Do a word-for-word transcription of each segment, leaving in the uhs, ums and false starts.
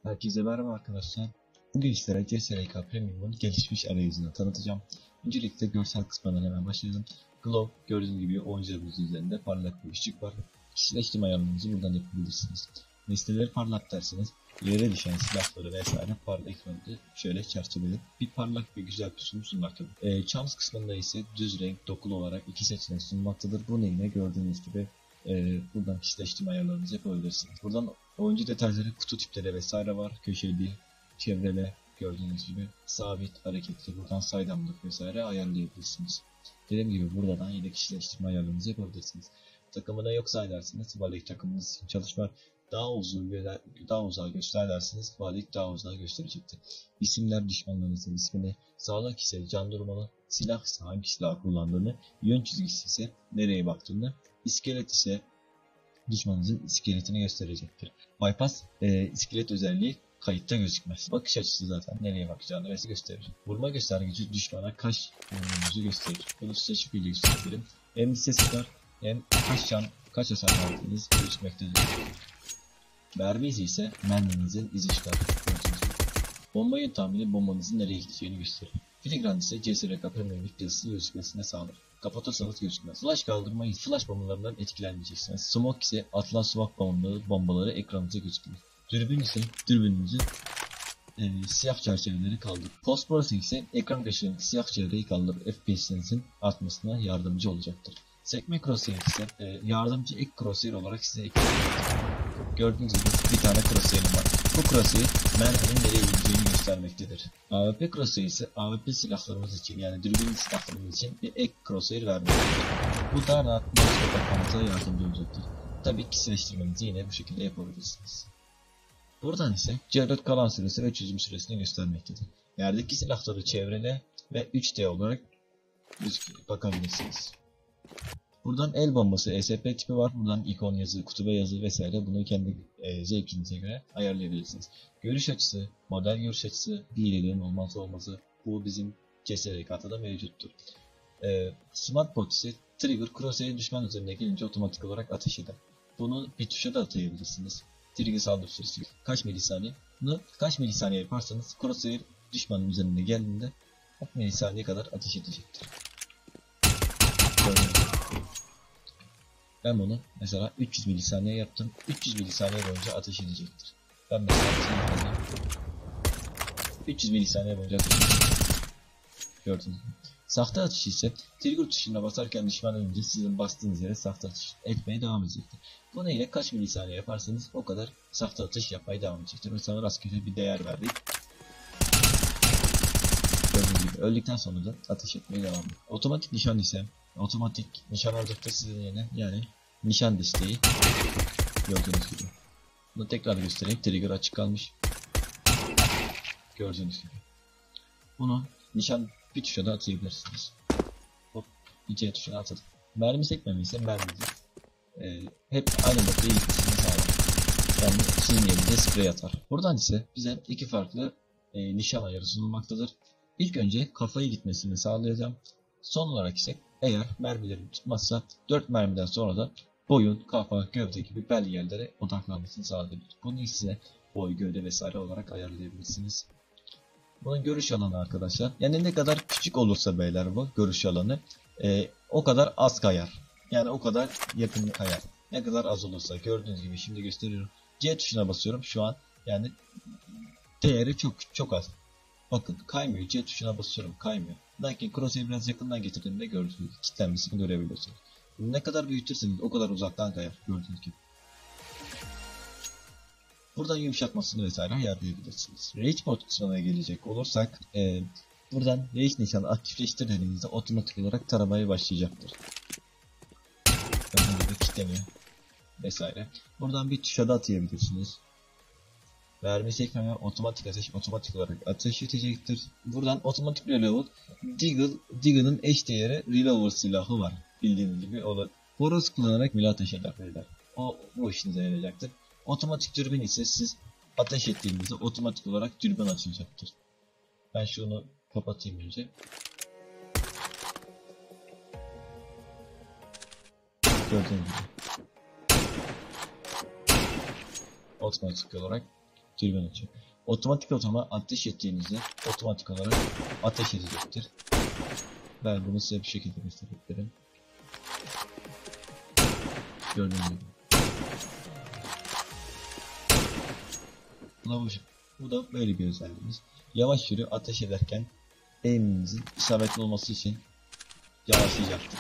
Herkese merhaba arkadaşlar. Bugün sizlere C S R K Premium'un gelişmiş arayüzünü tanıtacağım. Öncelikle görsel kısmından hemen başlayalım. Glow gördüğünüz gibi oyuncularımızın üzerinde parlak bir ışık var. Kişileştirme ayarlarınızı buradan yapabilirsiniz. Nesneleri parlak derseniz yere düşen silahları vesaire parlak ekranında şöyle çerçeveleri bir parlak ve güzel bir sunum sunmaktadır. E, Chums kısmında ise düz renk dokulu olarak iki seçenek sunmaktadır. Bunu yine gördüğünüz gibi e, buradan kişileştirme ayarlarınızı yapabilirsiniz. Buradan oyuncu detayları, kutu tipleri vesaire var. Köşeli, çevrele gördüğünüz gibi sabit, hareketli, buradan saydamlık vesaire ayarlayabilirsiniz. Dediğim gibi buradan yine kişileştirme ayarlarınızı yapabilirsiniz. Takımına yok sayarsanız Valik takımınız için çalışma daha uzun daha uzağa göster derseniz Valik daha uzağa gösterecektir. İsimler düşmanlarınızın ismini, sağlık ise can durumunu, silah ise hangi silah kullandığını, yön çizgisi ise nereye baktığını, iskelet ise düşmanınızın iskeletini gösterecektir. Bypass e, iskelet özelliği kayıtta gözükmez. Bakış açısı zaten nereye bakacağını vesaire gösterir. Vurma göstergeci düşmana kaç vurduğunuzu gösterir. Bunu size şekilde gösterelim. Hem ses tutar hem kaç can, kaç hasar verdiğiniz gözükmektedir. Mermi izi ise merminizin izi çıkar. Bombayı tahmini bombanızın nereye gideceğini gösterir. Filigran ise C S R K Premium yazısı gözükmesine sağlar. Kapatırsanız gözükmez. Flash kaldırmayı, flash bombalarından etkilenmeyeceksiniz. Smoke ise atılan smoke bombaları, bombaları ekranınıza gözükür. Dürbün ise dürbününüzün e, siyah çerçeveleri kaldırır. Post processing ise ekran kaşığındaki siyah çevreyi kaldırır. F P S'inizin artmasına yardımcı olacaktır. Sekme crosshair ise e, yardımcı ek crosshair olarak size ekleyecektir. Gördüğünüz gibi bir tane crosshair'im var. Bu crosshair merminin nereye gideceğini göstermektedir. A W P crosshair ise A W P silahlarımız için yani dürbün silahlarımız için bir ek crosshair vermektedir. Bu daha rahat mouse bakmanıza yardımcı olacaktır. Tabii kişileştirmenizi yine bu şekilde yapabilirsiniz. Buradan ise C dört kalan süresi ve çözüm süresini göstermektedir. Yerdeki silahları çevrele ve üç D olarak bakabilirsiniz. Buradan el bombası E S P tipi var. Buradan ikon yazı, kutuba yazı vesaire bunu kendi e, zevkinize göre ayarlayabilirsiniz. Görüş açısı, model görüş açısı bir hilelerin olmazsa olmazı. Bu bizim C S R K'da da mevcuttur. E, Smart Pot ise trigger crosshair düşman üzerine gelince otomatik olarak ateş eder. Bunu bir tuşa da atayabilirsiniz. Trigger saldırı süresi kaç milisaniye? Bunu kaç milisaniye yaparsanız crosshair düşmanın üzerine geldiğinde kaç milisaniye kadar ateş edecektir. Ben bunu mesela üç yüz milisaniye yaptım. üç yüz milisaniye boyunca ateş edecektir. Ben mesela üç yüz milisaniye boyunca ateş edecektir. Gördünüz mü? Sahte atış ise trigger tuşuna basarken düşman önce sizin bastığınız yere sahte atış etmeye devam edecektir. Bunu ile kaç milisaniye yaparsanız o kadar sahte atış yapmaya devam edecektir. Mesela rastgele bir değer verdik. Gördüğünüz gibi öldükten sonra da ateş etmeye devam ediyor. Otomatik nişan ise otomatik nişan alacaktır sizin yerine yani nişan desteği gördüğünüz gibi. Bunu tekrar göstereyim. Trigger açık kalmış. Gördüğünüz gibi. Bunu nişan bir tuşa da atayabilirsiniz. Hop, bir C tuşuna atadım. Mermi sekmemi ise mermimizi e, hep aynı noktaya gitmesini sağlar. Yani sizin yerinize sprey atar. Buradan ise bize iki farklı e, nişan ayarı sunulmaktadır. İlk önce kafayı gitmesini sağlayacağım. Son olarak ise eğer mermilerim tutmazsa dört mermiden sonra da boyun, kafa, gövde gibi belli yerlere odaklanmasını sağlayabilir. Bunu size boy, gövde vesaire olarak ayarlayabilirsiniz. Bunun görüş alanı arkadaşlar. Yani ne kadar küçük olursa beyler bu görüş alanı e, o kadar az kayar. Yani o kadar yakın kayar. Ne kadar az olursa gördüğünüz gibi şimdi gösteriyorum. C tuşuna basıyorum şu an yani değeri çok çok az. Bakın kaymıyor. C tuşuna basıyorum kaymıyor. Lakin crosshair'i biraz yakından getirdiğimde gördüğünüz gibi kilitlenmesini görebiliyorsunuz. Ne kadar büyütürseniz o kadar uzaktan kayar gördüğünüz gibi. Buradan yumuşatmasını vesaire ayarlayabilirsiniz. Rage mode kısmına gelecek olursak e, buradan Rage nişanı aktifleştirdiğinizde otomatik olarak taramaya başlayacaktır. Gördüğünüz gibi kilitleniyor vesaire. Buradan bir tuşa da atayabilirsiniz. Mermi sekmeme otomatik ateş otomatik olarak ateş edecektir. Buradan otomatik reload Deagle, Deagle'ın eş değeri reload silahı var. Bildiğiniz gibi o da horoz kullanarak bile ateş eder beyler. O bu işinize yarayacaktır. Otomatik dürbün ise siz ateş ettiğinizde otomatik olarak dürbün açılacaktır. Ben şunu kapatayım önce. Gördüğünüz gibi otomatik olarak Türben açıyor. Otomatik otoma ateş ettiğinizde otomatik olarak ateş edecektir. Ben bunu size bir şekilde gösterebilirim. Gördüğünüz gibi. Bu, bu da böyle bir özelliğimiz. Yavaş yürü ateş ederken aim'inizin isabetli olması için yavaşlayacaktır.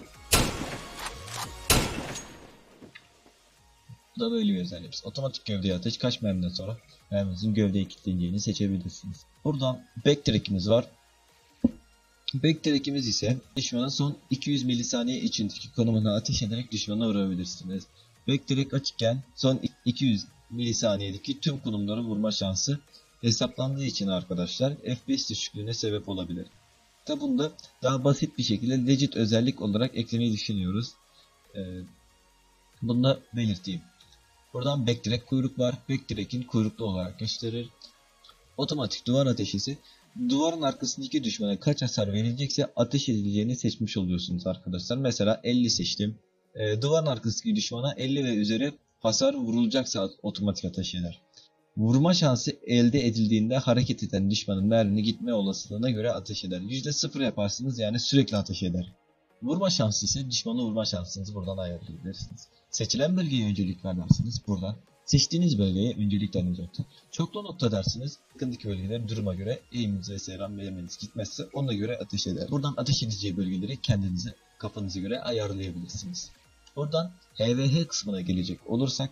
Bu da böyle bir özelliğimiz. Otomatik gövdeye ateş kaç mermiden sonra merminizin gövdeye kilitleneceğini seçebilirsiniz. Buradan backtrack'imiz var. Backtrack'imiz ise düşmanın son iki yüz milisaniye içindeki konumuna ateş ederek düşmana vurabilirsiniz. Backtrack açıkken son iki yüz milisaniyedeki tüm konumları vurma şansı hesaplandığı için arkadaşlar F P S düşüklüğüne sebep olabilir. Tabi bunda daha basit bir şekilde legit özellik olarak eklemeyi düşünüyoruz. Ee, bunu da belirteyim. Buradan backtrack kuyruk var. Backtrack'in kuyruklu olarak gösterir. Otomatik duvar ateşisi. Duvarın arkasındaki düşmana kaç hasar verilecekse ateş edileceğini seçmiş oluyorsunuz arkadaşlar. Mesela elli seçtim. Ee, duvarın arkasındaki düşmana elli ve üzeri hasar vurulacaksa otomatik ateş eder. Vurma şansı elde edildiğinde hareket eden düşmanın merminin gitme olasılığına göre ateş eder. yüzde sıfır yaparsınız, yani sürekli ateş eder. Vurma şansı ise düşmanı vurma şansınızı buradan ayarlayabilirsiniz. Seçilen bölgeye öncelik vermezsiniz. Buradan seçtiğiniz bölgeye öncelik tanınacaktır. Çoklu nokta dersiniz. Yakındaki bölgeler duruma göre eğiminiz ve seyran vermeniz gitmezse ona göre ateş eder. Buradan ateş edeceği bölgeleri kendinize kafanıza göre ayarlayabilirsiniz. Buradan H V H kısmına gelecek olursak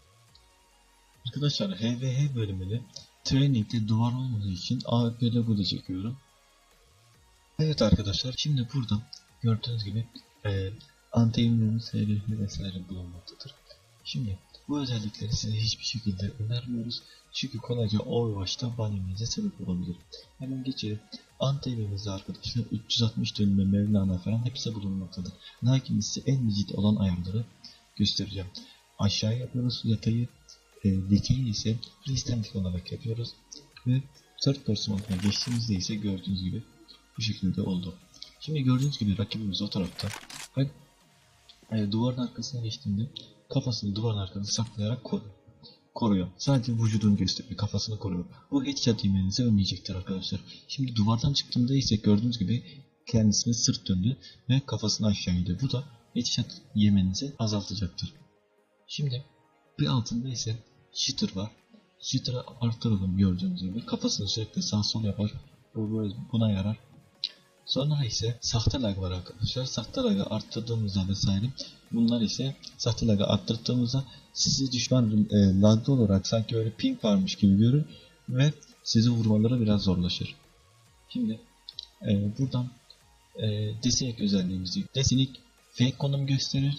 arkadaşlar, H V H bölümünü training'de duvar olmadığı için A W P'de burada çekiyorum. Evet arkadaşlar, şimdi burada gördüğünüz gibi e, anti-aim'lerin seyirleri vesaire bulunmaktadır. Şimdi bu özellikleri size hiçbir şekilde önermiyoruz. Çünkü kolayca Overwatch'ta ban yemenize sebep olabilir. Hemen geçelim. Anti-aim'imizde arkadaşlar üç yüz altmış dönme, Mevlana falan hepsi bulunmaktadır. Lakin size en legit olan ayarları göstereceğim. Aşağıya yapıyoruz yatayı. E, dikeyi ise freestandik olarak yapıyoruz ve third person moduna geçtiğimizde ise gördüğünüz gibi bu şekilde oldu. Şimdi gördüğünüz gibi rakibimiz o tarafta ve e, duvarın arkasına geçtiğinde kafasını duvarın arkasına saklayarak kor koruyor. Sadece vücudunu gösteriyor, kafasını koruyor. Bu headshot yemenizi önleyecektir arkadaşlar. Şimdi duvardan çıktığında ise gördüğünüz gibi kendisine sırt döndü ve kafasını aşağı indi. Bu da headshot yemenizi azaltacaktır. Şimdi bir altında ise Shitter var. Shitter'ı arttıralım gördüğünüz gibi. Kafasını sürekli sağ sol yapar. Bu buna yarar. Sonra ise sahte lag var arkadaşlar. Sahte lag'ı arttırdığımızda vesaire. Bunlar ise sahte lag'ı arttırdığımızda sizi düşman e, lag'lı olarak sanki öyle ping varmış gibi görür ve sizi vurmaları biraz zorlaşır. Şimdi e, buradan e, Desinik özelliğimizi. Desinik fake konum gösterir.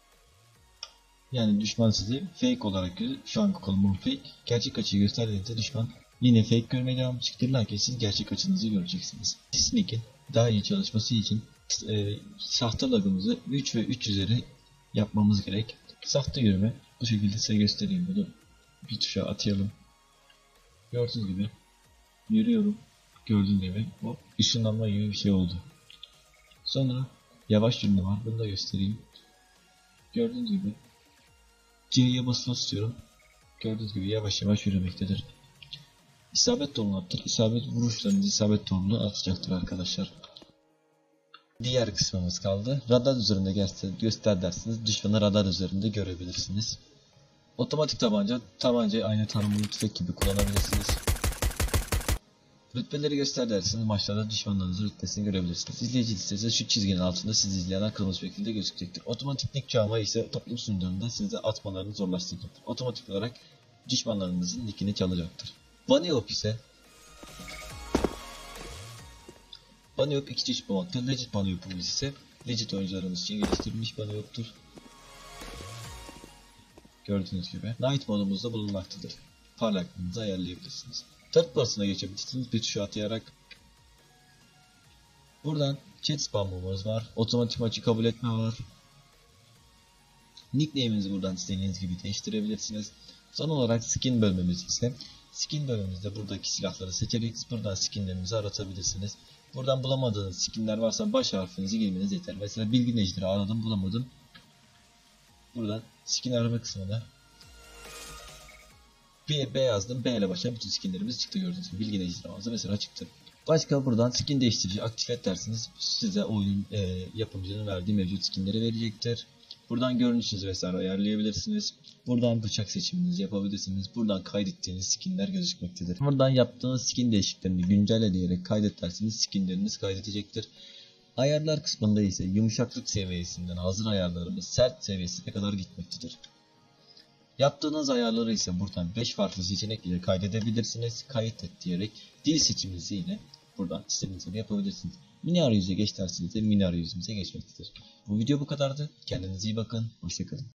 Yani düşman sizi fake olarak görür. Şu an konumum fake. Gerçek açıyı gösterdiğinizde düşman yine fake görmeye devam edecektir. Lakin siz gerçek açınızı göreceksiniz. Sneak'in daha iyi çalışması için e, sahte lagımızı üç ve üç üzeri yapmamız gerek. Sahte yürüme bu şekilde size göstereyim bunu. Bir tuşa atayalım. Gördüğünüz gibi yürüyorum. Gördüğünüz gibi o ışınlanma gibi bir şey oldu. Sonra yavaş yürüme var. Bunu da göstereyim. Gördüğünüz gibi C'ye basılı tutuyorum. Gördüğünüz gibi yavaş yavaş yürümektedir. İsabet tohumunu attır. İsabet vuruşlarınız isabet tohumunu atacaktır arkadaşlar. Diğer kısmımız kaldı. Radar üzerinde göster, göster dersiniz. Düşmanı radar üzerinde görebilirsiniz. Otomatik tabanca, tabancayı aynı taramalı tüfek gibi kullanabilirsiniz. Rütbeleri göster dersiniz. Maçlarda düşmanlarınızın rütbesini görebilirsiniz. İzleyici listesi şu çizginin altında sizi izleyen kırmızı şekilde gözükecektir. Otomatik nick çalma ise toplum sunucularında size atmalarını zorlaştıracaktır. Otomatik olarak düşmanlarınızın nickini çalacaktır. Bunny Hop ise Bunny Hop iki çeşit bulunmaktadır. Legit Bunny Hop'umuz ise legit oyuncularımız için geliştirilmiş Bunny Hop'tur. Gördüğünüz gibi Night modumuzda bulunmaktadır. Parlaklığınızı ayarlayabilirsiniz. Third person'a geçebilirsiniz bir tuşa atayarak. Buradan chat spamımız var. Otomatik maçı kabul etme var. Nickname'inizi buradan istediğiniz gibi değiştirebilirsiniz. Son olarak skin bölmemiz ise skin bölümümüzde buradaki silahları seçerek buradan skinlerinizi aratabilirsiniz. Buradan bulamadığınız skinler varsa baş harfinizi girmeniz yeter. Mesela bilgi nejdiri aradım bulamadım. Buradan skin arama kısmına B, B yazdım. B ile başlayan bütün skinlerimiz çıktı gördüğünüz gibi. Bilgin ejderhamızda mesela çıktı. Başka buradan skin değiştirici aktif et derseniz size oyun e, yapımcının verdiği mevcut skinleri verecektir. Buradan görünüşünüzü vesaire ayarlayabilirsiniz. Buradan bıçak seçiminizi yapabilirsiniz. Buradan kaydettiğiniz skinler gözükmektedir. Buradan yaptığınız skin değişikliklerini güncelle diyerek kaydet derseniz skinleriniz kaydedecektir. Ayarlar kısmında ise yumuşaklık seviyesinden hazır ayarlarımız sert seviyesine kadar gitmektedir. Yaptığınız ayarları ise buradan beş farklı seçenek ile kaydedebilirsiniz. Kaydet diyerek dil seçiminizi yine buradan istediğiniz gibi yapabilirsiniz. Mini arayüze geç derseniz de mini arayüzümüze geçmektedir. Bu video bu kadardı. Kendinize iyi bakın. Hoşçakalın.